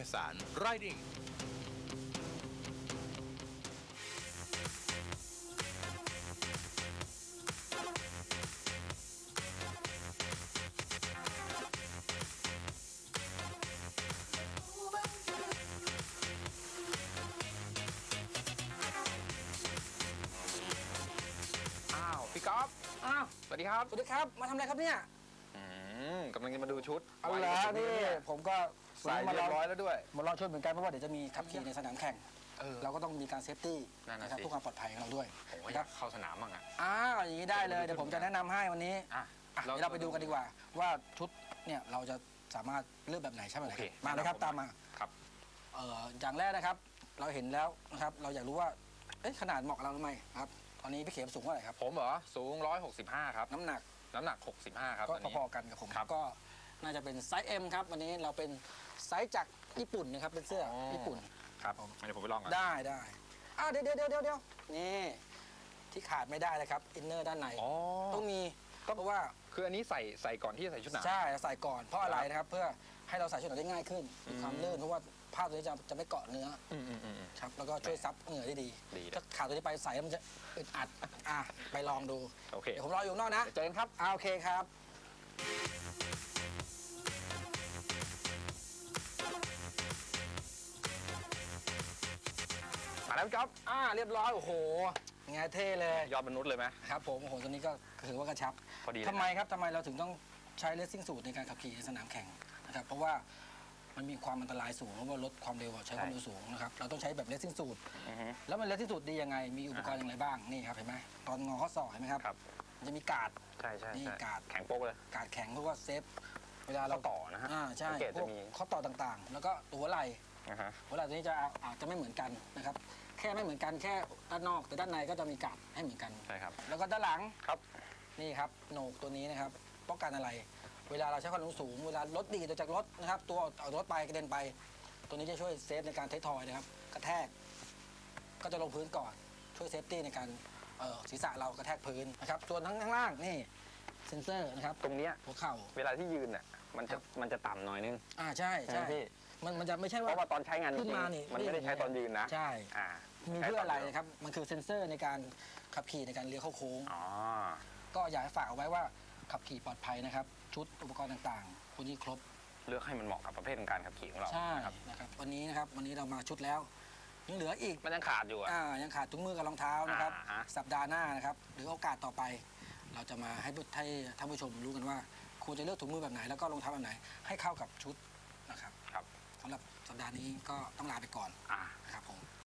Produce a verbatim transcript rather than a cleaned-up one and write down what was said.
สาร Ridingพี่ก๊อฟอ้าวสวัสดีครับสวัสดีครับมาทำอะไรครับเนี่ยอืมกำลังจะมาดูชุดเอาละนี่ผมก็ใส่เรียบร้อยแล้วด้วยมาลองชุดเหมือนกันเพราะว่าเดี๋ยวจะมีขับขี่ในสนามแข่งเราก็ต้องมีการเซฟตี้นะครับเพื่อความปลอดภัยของเราด้วยผมก็อยากเข้าสนามบ้างอ่ะอ้าวอย่างนี้ได้เลยเดี๋ยวผมจะแนะนำให้วันนี้เดี๋ยวเราไปดูกันดีกว่าว่าชุดเนี่ยเราจะสามารถเลือกแบบไหนใช่ไหมมาเลยครับตามมาครับอย่างแรกนะครับเราเห็นแล้วนะครับเราอยากรู้ว่าขนาดเหมาะกับเราหรือไม่ครับตอนนี้พี่เข็มสูงเท่าไหร่ครับผมเหรอสูงหนึ่งร้อยหกสิบห้าครับน้ำหนักน้ำหนักหกสิบห้าครับก็พอๆกันกับผมก็น่าจะเป็นไซส์ เอ็ม ครับวันนี้เราเป็นไซส์จากญี่ปุ่นนะครับเป็นเสื้อญี่ปุ่นครับเดี๋ยวผมไปลองกันได้ได้อ่าเดี๋ยวเดี๋ยวเดี๋ยวเดี๋ยวนี่ที่ขาดไม่ได้เลยครับอินเนอร์ด้านในต้องมีเพราะว่าคืออันนี้ใส่ใส่ก่อนที่จะใส่ชุดหนาวใช่ใส่ก่อนเพราะอะไรนะครับเพื่อให้เราใส่ชุดหนาวได้ง่ายขึ้นมีความลื่นเพราะว่าผ้าตัวนี้จะจะไม่เกาะเนื้อครับแล้วก็ช่วยซับเหงื่อได้ดีถ้าขาดตัวนี้ไปใส่แล้วมันจะอึดอัดอ่ะไปลองดูโอเคเดี๋ยวผมรออยู่นอกนะเจอกันครับอ่าโอเคครับมาแล้วครับอ่าเรียบร้อยโอ้โหไงเท่เลยยอดมนุษย์เลยไหมครับผมโอ้โหตัวนี้ก็ถือว่ากระชับพอดีทำไมครับทำไมเราถึงต้องใช้เลสซิ่งสูตรในการขับขี่ในสนามแข่งนะครับเพราะว่ามันมีความอันตรายสูงเพราะว่าลดความเร็วใช้ความเร็วสูงนะครับเราต้องใช้แบบเลสซิ่งสูตรแล้วมันเลสซิ่งสูตรดียังไงมีอุปกรณ์อย่างไรบ้างนี่ครับเห็นไหมตอนงอข้อศอกเห็นไหมครับมันจะมีกาดใช่ใช่นี่กาดแข็งโป๊กเลยกาดแข็งเพราะว่าเซฟเวลาเราต่อนะฮะอ่าใช่พวกข้อต่อต่างๆแล้วก็ตัวหัวไหล่หัวไหล่ตัวนี้จะอาจจะไม่เหมือนกันนะครับแค่ไม่เหมือนกันแค่ด้านนอกแต่ด้านในก็จะมีกาดให้เหมือนกันใช่ครับแล้วก็ด้านหลังครับนี่ครับโหนกตัวนี้นะครับป้องกันอะไรเวลาเราใช้ความเร็วสูงเวลารถดีดจากรถนะครับตัวเอารถไปกระเด็นไปตัวนี้จะช่วยเซฟในการเทคทอยนะครับกระแทกก็จะลงพื้นก่อนช่วยเซฟตี้ในการศีรษะเรากระแทกพื้นนะครับส่วนทั้งข้างล่างนี่เซ็นเซอร์นะครับตรงนี้หัวเข่าเวลาที่ยืนเนี่ยมันจะมันจะต่ำหน่อยนึงอ่าใช่ใช่มันมันจะไม่ใช่ว่าเพราะว่าตอนใช้งานจริงมันไม่ได้ใช้ตอนยืนนะใช่มีเพื่ออะไรนะครับมันคือเซ็นเซอร์ในการขับขี่ในการเลี้ยวเข้าโค้งก็อยากให้ฝากเอาไว้ว่าขับขี่ปลอดภัยนะครับชุดอุปกรณ์ต่างๆคุณที่ครบเลือกให้มันเหมาะกับประเภทของการขับขี่ของเราใช่นะครับวันนี้นะครับวันนี้เรามาชุดแล้วยังเหลืออีกมันยังขาดอยู่อ่ายังขาดถุงมือกับรองเท้านะครับสัปดาห์หน้านะครับหรือโอกาสต่อไปเราจะมาให้ให้ท่านผู้ชมรู้กันว่าควรจะเลือกถุงมือแบบไหนแล้วก็รองเท้าแบบไหนให้เข้ากับชุดนะครับครับสำหรับสัปดาห์นี้ก็ต้องลาไปก่อนอ่าครับผม